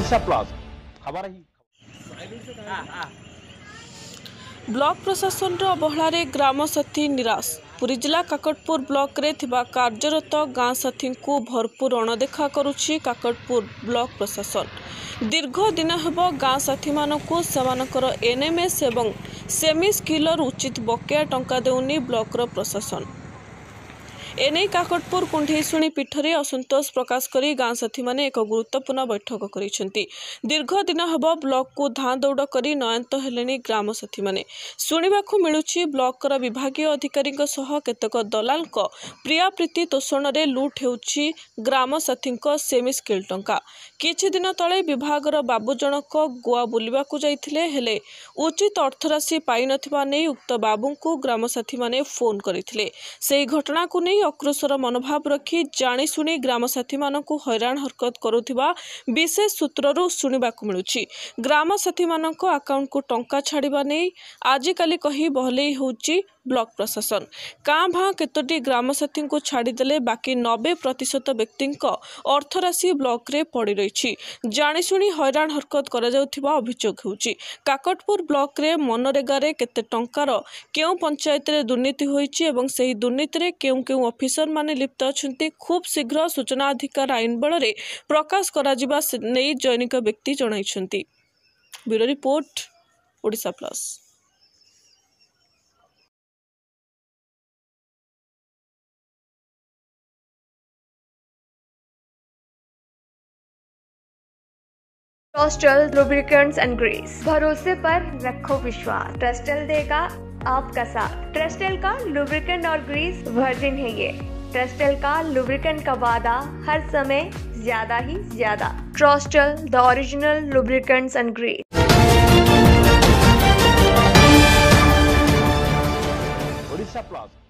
Odisha plus खबर ही block प्रशासन अवहेला ग्राम साथी निराश। पुरी जिला काकटपुर ब्लॉक रे थिबा कार्यरत गाँ साथी को भरपूर अणदेखा करुछि काकटपुर ब्लॉक प्रशासन। दीर्घ दिन हेब गाँ साथी मानकु सेमानकर एनएमएस एवं सेमी स्किलर उचित बकेया टंका देउनी ब्लॉक प्रशासन। एने काकटपुर कुंडेईशुणी पीठरे असंतोष प्रकाश करी गाँ साथी माने एक गुरुत्वपूर्ण बैठक करिसेंती। दीर्घ दिन हेब ब्लॉक को धाँ दौड़ करी नयंत हेलेनी ग्राम साथी माने। सुनिबाकु मिलुछि ब्लॉक विभागीय अधिकारी केतेक दलाल प्रिया प्रीति तोषण रे लुट हेउछि ग्राम साथी सेमी स्किल टंका। किछि दिन तले विभागर बाबू जनक गोवा बुलिबाकु जाइथिले हेले उचित अर्थराशि पाइ नथिबा नै उक्त बाबूंकु ग्राम साथी माने फोन करथिले। सेही घटना को नै अक्रोशर मनोभाव रखी जाणीशुणी ग्राम साथी मानकु हैरान हरकत करुथिबा विशेष सूत्ररू सुनिबाकु मिलुछि। ग्राम साथी मानक अकाउंट को टंका छाड़िबा नै आजिकाली कही बहलेई होउछि ब्लॉक प्रशासन। काँ भाँ केतोटी ग्राम साथी को छाड़ीदेले बाकी 90% व्यक्ति अर्थराशि ब्लॉक रे पड़ी रही जाणीशुणी हैरान हरकत करा जाउथिबा अभियोग होउछि। काकटपुर ब्लॉक रे मनरेगा रे केते टंकार केउ पंचायत रे दुर्नीति होइछि एवं सेही दुर्नीति रे केउ ऑफिसर माने लिप्त अछंती खूब शीघ्र सूचना अधिकार आईन बल रे प्रकाश करा जिबा नै जैनिक व्यक्ति जणाइछंती। Bureau report Odisha plus. Trustol lubricants and grease, भरोसे पर रखो विश्वास। ट्रस्टल देगा आपका साथ। ट्रस्टल का लुब्रिकेंट और ग्रीस वर्जिन है ये। ट्रस्टल का लुब्रिकेंट का वादा हर समय ज्यादा ही ज्यादा। Trustol the original lubricants and grease. Odisha plus.